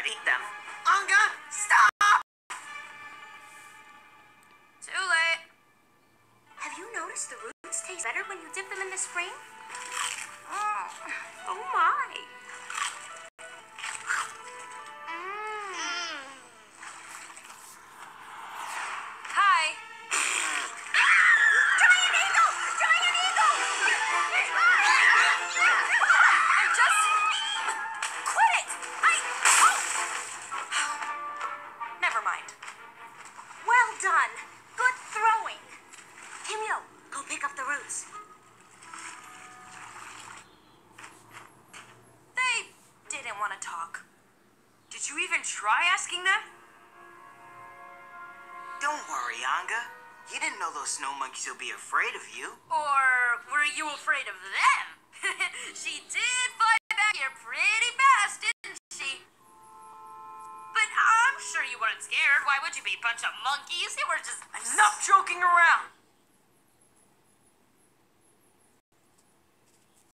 try to eat them. Anga, stop! Too late. Have you noticed the roots taste better when you dip them in the spring? Oh my. Hi. Giant eagle! Giant eagle! I'm just... Quit it! Oh! Never mind. Well done. Good throwing. Kimio, go pick up the roots. They didn't want to talk. Did you even try asking them? Don't worry, Anga. You didn't know those snow monkeys would be afraid of you. Or were you afraid of them? She did fly back here pretty fast, didn't she? But I'm sure you weren't scared. Why would you be? Bunch of monkeys. You were just... Enough joking around.